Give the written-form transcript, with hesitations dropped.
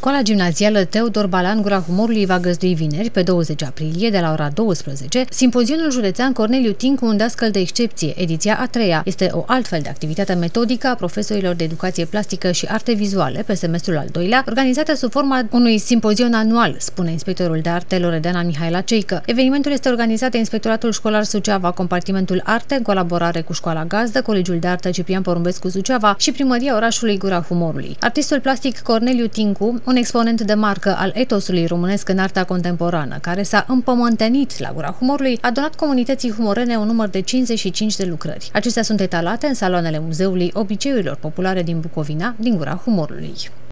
Școala gimnazială Teodor Balan Gura Humorului va găzdui vineri, pe 20 aprilie, de la ora 12, simpozionul județean Corneliu Tincu, un dascăl de excepție, ediția a treia. Este o altfel de activitate metodică a profesorilor de educație plastică și arte vizuale pe semestrul al doilea, organizată sub forma unui simpozion anual, spune inspectorul de arte Loredana Mihaela Ceică. Evenimentul este organizat de Inspectoratul Școlar Suceava, Compartimentul Arte, în colaborare cu Școala Gazdă, Colegiul de Artă Ciprian Porumbescu Suceava și Primăria orașului Gura Humorului. Artistul plastic Corneliu Tincu, un exponent de marcă al etosului românesc în arta contemporană, care s-a împământenit la Gura Humorului, a donat comunității humorene un număr de 55 de lucrări. Acestea sunt etalate în saloanele Muzeului Obiceiurilor Populare din Bucovina, din Gura Humorului.